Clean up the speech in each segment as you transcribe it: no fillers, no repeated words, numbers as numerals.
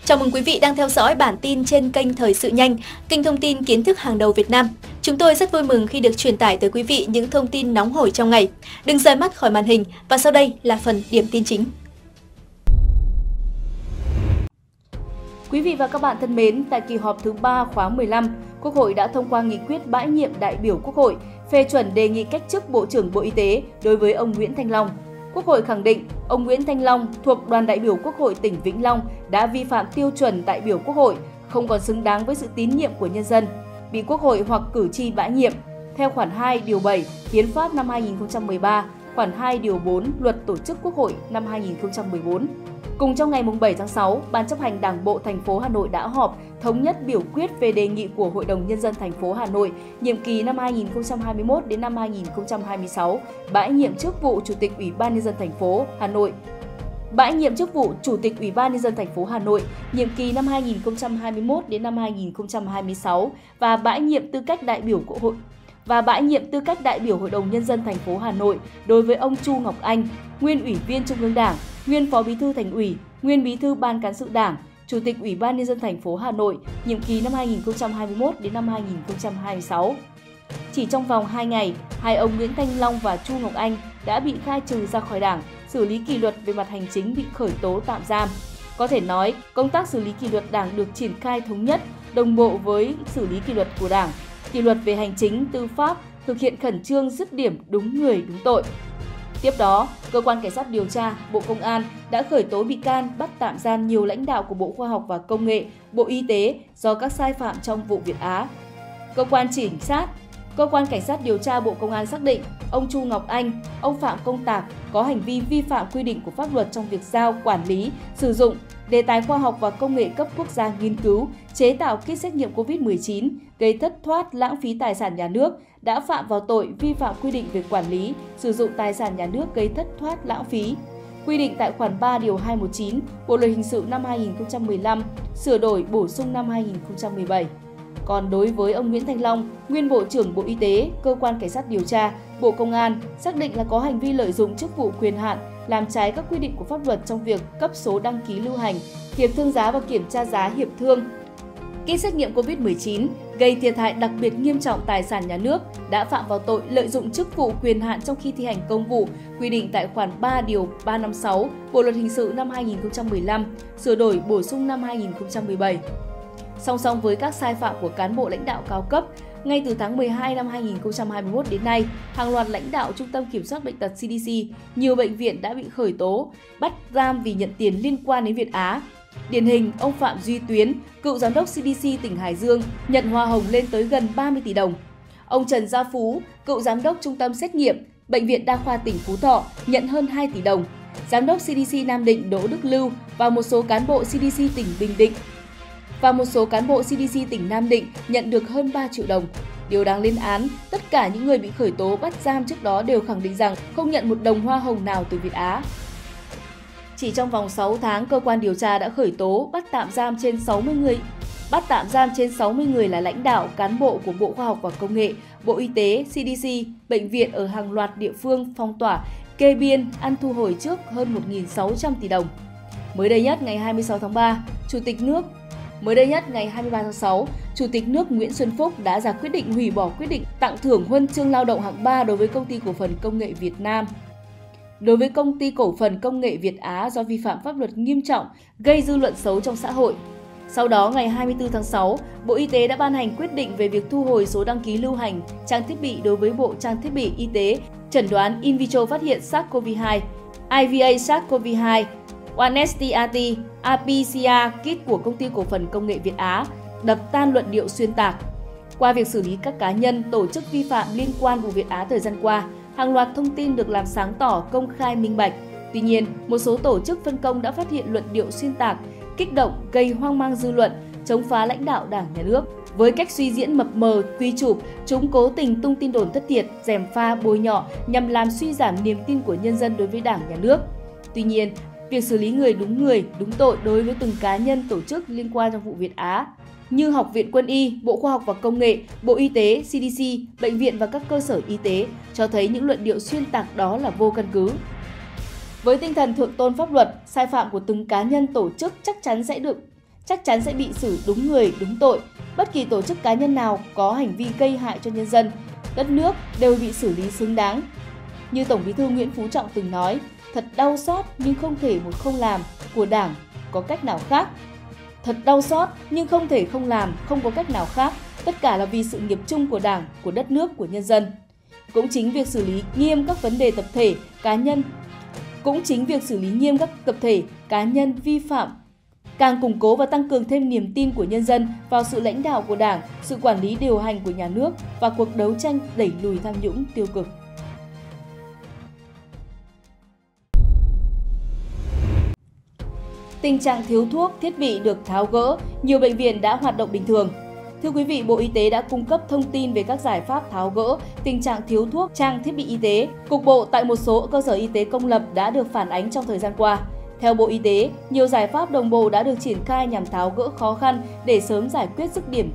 Chào mừng quý vị đang theo dõi bản tin trên kênh Thời sự nhanh, kênh thông tin kiến thức hàng đầu Việt Nam. Chúng tôi rất vui mừng khi được truyền tải tới quý vị những thông tin nóng hổi trong ngày. Đừng rời mắt khỏi màn hình và sau đây là phần điểm tin chính. Quý vị và các bạn thân mến, tại kỳ họp thứ 3 khóa 15, Quốc hội đã thông qua nghị quyết bãi nhiệm đại biểu Quốc hội, phê chuẩn đề nghị cách chức Bộ trưởng Bộ Y tế đối với ông Nguyễn Thanh Long. Quốc hội khẳng định ông Nguyễn Thanh Long thuộc đoàn đại biểu Quốc hội tỉnh Vĩnh Long đã vi phạm tiêu chuẩn đại biểu Quốc hội, không còn xứng đáng với sự tín nhiệm của nhân dân, bị Quốc hội hoặc cử tri bãi nhiệm theo khoản 2 điều 7 Hiến pháp năm 2013, khoản 2 điều 4 Luật Tổ chức Quốc hội năm 2014. Cùng trong ngày 7 tháng 6, Ban chấp hành Đảng bộ thành phố Hà Nội đã họp thống nhất biểu quyết về đề nghị của Hội đồng Nhân dân thành phố Hà Nội nhiệm kỳ năm 2021 đến năm 2026 bãi nhiệm chức vụ Chủ tịch Ủy ban Nhân dân thành phố Hà Nội. Bãi nhiệm chức vụ Chủ tịch Ủy ban Nhân dân thành phố Hà Nội nhiệm kỳ năm 2021 đến năm 2026 và bãi nhiệm tư cách đại biểu Quốc hội Hội đồng Nhân dân thành phố Hà Nội đối với ông Chu Ngọc Anh, nguyên Ủy viên Trung ương Đảng, nguyên Phó Bí thư Thành ủy, nguyên Bí thư Ban Cán sự Đảng, Chủ tịch Ủy ban Nhân dân thành phố Hà Nội nhiệm kỳ năm 2021 đến năm 2026. Chỉ trong vòng 2 ngày, hai ông Nguyễn Thanh Long và Chu Ngọc Anh đã bị khai trừ ra khỏi Đảng, xử lý kỷ luật về mặt hành chính bị khởi tố tạm giam. Có thể nói, công tác xử lý kỷ luật Đảng được triển khai thống nhất, đồng bộ với xử lý kỷ luật của Đảng. Kỷ luật về hành chính, tư pháp thực hiện khẩn trương, dứt điểm, đúng người, đúng tội. Tiếp đó, Cơ quan Cảnh sát điều tra, Bộ Công an đã khởi tố bị can, bắt tạm giam nhiều lãnh đạo của Bộ Khoa học và Công nghệ, Bộ Y tế do các sai phạm trong vụ Việt Á. Cơ quan Cảnh sát điều tra Bộ Công an xác định ông Chu Ngọc Anh, ông Phạm Công Tạc có hành vi vi phạm quy định của pháp luật trong việc giao, quản lý, sử dụng đề tài khoa học và công nghệ cấp quốc gia nghiên cứu, chế tạo kit xét nghiệm COVID-19, gây thất thoát, lãng phí tài sản nhà nước, đã phạm vào tội vi phạm quy định về quản lý, sử dụng tài sản nhà nước gây thất thoát, lãng phí. Quy định tại khoản 3 điều 219 Bộ luật hình sự năm 2015, sửa đổi bổ sung năm 2017. Còn đối với ông Nguyễn Thanh Long, nguyên Bộ trưởng Bộ Y tế, Cơ quan Cảnh sát điều tra, Bộ Công an xác định là có hành vi lợi dụng chức vụ quyền hạn, làm trái các quy định của pháp luật trong việc cấp số đăng ký lưu hành, hiệp thương giá và kiểm tra giá hiệp thương kit xét nghiệm COVID-19, gây thiệt hại đặc biệt nghiêm trọng tài sản nhà nước, đã phạm vào tội lợi dụng chức vụ quyền hạn trong khi thi hành công vụ, quy định tại khoản 3 điều 356 Bộ luật hình sự năm 2015, sửa đổi bổ sung năm 2017. Song song với các sai phạm của cán bộ lãnh đạo cao cấp, ngay từ tháng 12 năm 2021 đến nay, hàng loạt lãnh đạo Trung tâm Kiểm soát Bệnh tật CDC, nhiều bệnh viện đã bị khởi tố, bắt giam vì nhận tiền liên quan đến Việt Á. Điển hình, ông Phạm Duy Tuyến, cựu giám đốc CDC tỉnh Hải Dương, nhận hoa hồng lên tới gần 30 tỷ đồng. Ông Trần Gia Phú, cựu giám đốc Trung tâm Xét nghiệm, Bệnh viện Đa khoa tỉnh Phú Thọ, nhận hơn 2 tỷ đồng. Giám đốc CDC Nam Định Đỗ Đức Lưu và một số cán bộ CDC tỉnh Bình Định tỉnh Nam Định nhận được hơn 3 triệu đồng. Điều đáng lên án, tất cả những người bị khởi tố bắt giam trước đó đều khẳng định rằng không nhận một đồng hoa hồng nào từ Việt Á. Chỉ trong vòng 6 tháng, cơ quan điều tra đã khởi tố, bắt tạm giam trên 60 người là lãnh đạo, cán bộ của Bộ Khoa học và Công nghệ, Bộ Y tế, CDC, bệnh viện ở hàng loạt địa phương phong tỏa, kê biên, ăn thu hồi trước hơn 1.600 tỷ đồng. Mới đây nhất, ngày 23 tháng 6, Chủ tịch nước Nguyễn Xuân Phúc đã ra quyết định hủy bỏ quyết định tặng thưởng huân chương lao động hạng 3 đối với Công ty Cổ phần Công nghệ Việt Á do vi phạm pháp luật nghiêm trọng, gây dư luận xấu trong xã hội. Sau đó, ngày 24 tháng 6, Bộ Y tế đã ban hành quyết định về việc thu hồi số đăng ký lưu hành trang thiết bị đối với Bộ Trang thiết bị Y tế, chẩn đoán in vitro phát hiện SARS-CoV-2, IVA SARS-CoV-2, OneSTRT, RT-PCR kit của Công ty Cổ phần Công nghệ Việt Á, đập tan luận điệu xuyên tạc. Qua việc xử lý các cá nhân, tổ chức vi phạm liên quan vụ Việt Á thời gian qua, hàng loạt thông tin được làm sáng tỏ, công khai, minh bạch. Tuy nhiên, một số tổ chức phân công đã phát hiện luận điệu xuyên tạc, kích động, gây hoang mang dư luận, chống phá lãnh đạo Đảng, Nhà nước. Với cách suy diễn mập mờ, quy chụp, chúng cố tình tung tin đồn thất thiệt, gièm pha, bôi nhọ nhằm làm suy giảm niềm tin của nhân dân đối với Đảng, Nhà nước. Tuy nhiên, việc xử lý người, đúng tội đối với từng cá nhân, tổ chức liên quan trong vụ Việt Á như Học viện Quân y, Bộ Khoa học và Công nghệ, Bộ Y tế, CDC, bệnh viện và các cơ sở y tế cho thấy những luận điệu xuyên tạc đó là vô căn cứ. Với tinh thần thượng tôn pháp luật, sai phạm của từng cá nhân tổ chức chắc chắc chắn sẽ bị xử đúng người, đúng tội. Bất kỳ tổ chức cá nhân nào có hành vi gây hại cho nhân dân, đất nước đều bị xử lý xứng đáng. Như Tổng Bí thư Nguyễn Phú Trọng từng nói, thật đau xót nhưng không thể một không làm của Đảng có cách nào khác. Thật đau xót nhưng không thể không làm, không có cách nào khác. Tất cả là vì sự nghiệp chung của Đảng, của đất nước, của nhân dân. Cũng chính việc xử lý nghiêm các vấn đề tập thể, cá nhân vi phạm càng củng cố và tăng cường thêm niềm tin của nhân dân vào sự lãnh đạo của Đảng, sự quản lý điều hành của nhà nước và cuộc đấu tranh đẩy lùi tham nhũng tiêu cực. Tình trạng thiếu thuốc, thiết bị được tháo gỡ, nhiều bệnh viện đã hoạt động bình thường. Thưa quý vị, Bộ Y tế đã cung cấp thông tin về các giải pháp tháo gỡ tình trạng thiếu thuốc, trang thiết bị y tế cục bộ tại một số cơ sở y tế công lập đã được phản ánh trong thời gian qua. Theo Bộ Y tế, nhiều giải pháp đồng bộ đã được triển khai nhằm tháo gỡ khó khăn để sớm giải quyết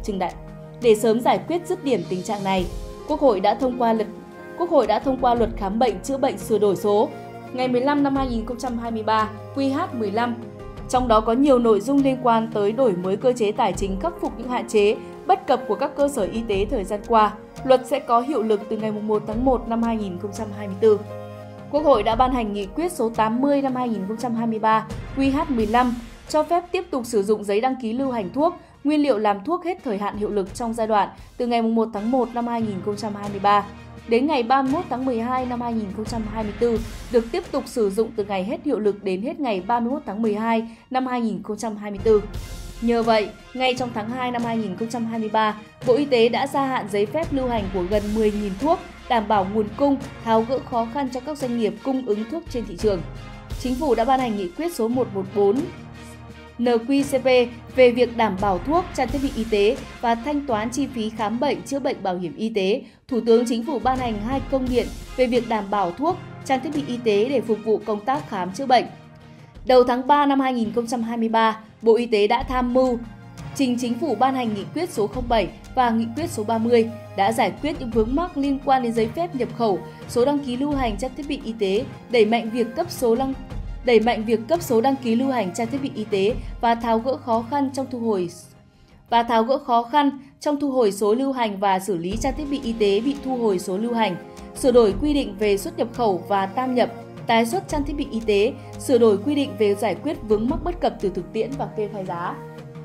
dứt điểm tình trạng này. Quốc hội đã thông qua Luật khám bệnh chữa bệnh sửa đổi số ngày 15 năm 2023 QH15. Trong đó có nhiều nội dung liên quan tới đổi mới cơ chế tài chính, khắc phục những hạn chế, bất cập của các cơ sở y tế thời gian qua. Luật sẽ có hiệu lực từ ngày 1 tháng 1 năm 2024. Quốc hội đã ban hành nghị quyết số 80 năm 2023 QH15 cho phép tiếp tục sử dụng giấy đăng ký lưu hành thuốc, nguyên liệu làm thuốc hết thời hạn hiệu lực trong giai đoạn từ ngày 1 tháng 1 năm 2023 đến ngày 31 tháng 12 năm 2024, được tiếp tục sử dụng từ ngày hết hiệu lực đến hết ngày 31 tháng 12 năm 2024. Nhờ vậy, ngay trong tháng 2 năm 2023, Bộ Y tế đã gia hạn giấy phép lưu hành của gần 10.000 thuốc, đảm bảo nguồn cung, tháo gỡ khó khăn cho các doanh nghiệp cung ứng thuốc trên thị trường. Chính phủ đã ban hành nghị quyết số 114 NQ-CP về việc đảm bảo thuốc, trang thiết bị y tế và thanh toán chi phí khám bệnh, chữa bệnh bảo hiểm y tế. Thủ tướng Chính phủ ban hành 2 công điện về việc đảm bảo thuốc, trang thiết bị y tế để phục vụ công tác khám chữa bệnh. Đầu tháng 3 năm 2023, Bộ Y tế đã tham mưu trình Chính phủ ban hành nghị quyết số 07 và nghị quyết số 30 đã giải quyết những vướng mắc liên quan đến giấy phép nhập khẩu, số đăng ký lưu hành trang thiết bị y tế, đẩy mạnh việc cấp số đăng ký lưu hành trang thiết bị y tế và tháo gỡ khó khăn trong thu hồi số lưu hành và xử lý trang thiết bị y tế bị thu hồi số lưu hành, sửa đổi quy định về xuất nhập khẩu và tam nhập, tái xuất trang thiết bị y tế, sửa đổi quy định về giải quyết vướng mắc bất cập từ thực tiễn và kê khai giá.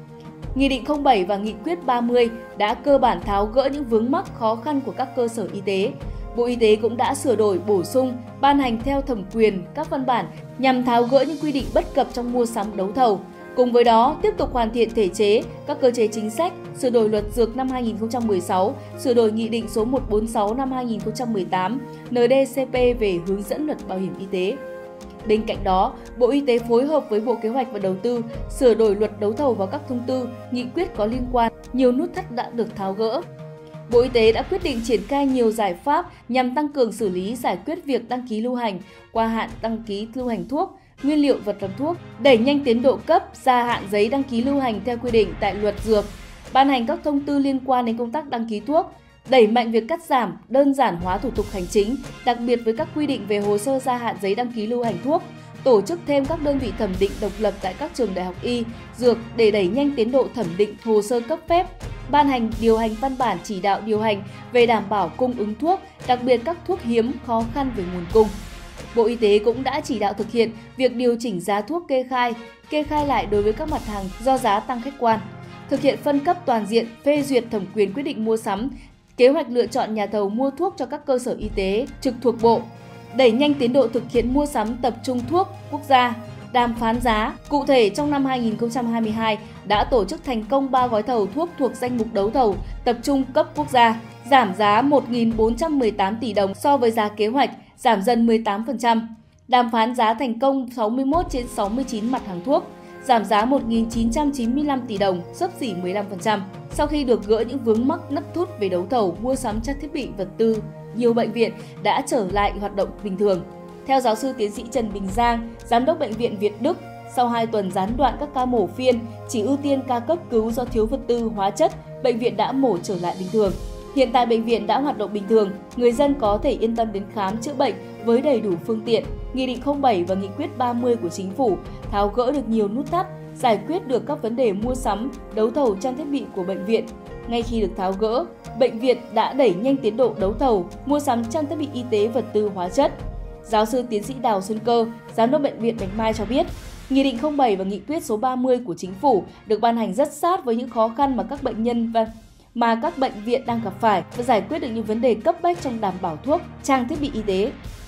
Nghị định 07 và Nghị quyết 30 đã cơ bản tháo gỡ những vướng mắc khó khăn của các cơ sở y tế. Bộ Y tế cũng đã sửa đổi, bổ sung, ban hành theo thẩm quyền các văn bản nhằm tháo gỡ những quy định bất cập trong mua sắm đấu thầu. Cùng với đó, tiếp tục hoàn thiện thể chế, các cơ chế chính sách, sửa đổi luật dược năm 2016, sửa đổi Nghị định số 146 năm 2018, NDCP về hướng dẫn luật bảo hiểm y tế. Bên cạnh đó, Bộ Y tế phối hợp với Bộ Kế hoạch và Đầu tư sửa đổi luật đấu thầu và các thông tư, nghị quyết có liên quan, nhiều nút thắt đã được tháo gỡ. Bộ Y tế đã quyết định triển khai nhiều giải pháp nhằm tăng cường xử lý giải quyết việc đăng ký lưu hành, qua hạn đăng ký lưu hành thuốc, nguyên liệu vật làm thuốc, đẩy nhanh tiến độ cấp, gia hạn giấy đăng ký lưu hành theo quy định tại luật dược, ban hành các thông tư liên quan đến công tác đăng ký thuốc, đẩy mạnh việc cắt giảm, đơn giản hóa thủ tục hành chính, đặc biệt với các quy định về hồ sơ gia hạn giấy đăng ký lưu hành thuốc, tổ chức thêm các đơn vị thẩm định độc lập tại các trường đại học y, dược để đẩy nhanh tiến độ thẩm định hồ sơ cấp phép, ban hành điều hành văn bản chỉ đạo điều hành về đảm bảo cung ứng thuốc, đặc biệt các thuốc hiếm khó khăn về nguồn cung. Bộ Y tế cũng đã chỉ đạo thực hiện việc điều chỉnh giá thuốc kê khai lại đối với các mặt hàng do giá tăng khách quan, thực hiện phân cấp toàn diện, phê duyệt thẩm quyền quyết định mua sắm, kế hoạch lựa chọn nhà thầu mua thuốc cho các cơ sở y tế trực thuộc Bộ, đẩy nhanh tiến độ thực hiện mua sắm tập trung thuốc quốc gia, đàm phán giá. Cụ thể, trong năm 2022 đã tổ chức thành công 3 gói thầu thuốc thuộc danh mục đấu thầu tập trung cấp quốc gia, giảm giá 1.418 tỷ đồng so với giá kế hoạch, giảm dần 18%. Đàm phán giá thành công 61 trên 69 mặt hàng thuốc, giảm giá 1.995 tỷ đồng, xấp xỉ 15%. Sau khi được gỡ những vướng mắc nấp thút về đấu thầu, mua sắm trang thiết bị vật tư, nhiều bệnh viện đã trở lại hoạt động bình thường. Theo giáo sư tiến sĩ Trần Bình Giang, Giám đốc Bệnh viện Việt Đức, sau 2 tuần gián đoạn các ca mổ phiên, chỉ ưu tiên ca cấp cứu do thiếu vật tư, hóa chất, bệnh viện đã mổ trở lại bình thường. Hiện tại bệnh viện đã hoạt động bình thường, người dân có thể yên tâm đến khám chữa bệnh với đầy đủ phương tiện. Nghị định 07 và Nghị quyết 30 của Chính phủ tháo gỡ được nhiều nút thắt, giải quyết được các vấn đề mua sắm, đấu thầu trang thiết bị của bệnh viện. Ngay khi được tháo gỡ, bệnh viện đã đẩy nhanh tiến độ đấu thầu, mua sắm trang thiết bị y tế, vật tư, hóa chất. Giáo sư tiến sĩ Đào Xuân Cơ, Giám đốc Bệnh viện Bạch Mai cho biết, Nghị định 07 và Nghị quyết số 30 của Chính phủ được ban hành rất sát với những khó khăn mà các bệnh nhân và các bệnh viện đang gặp phải và giải quyết được những vấn đề cấp bách trong đảm bảo thuốc, trang thiết bị y tế.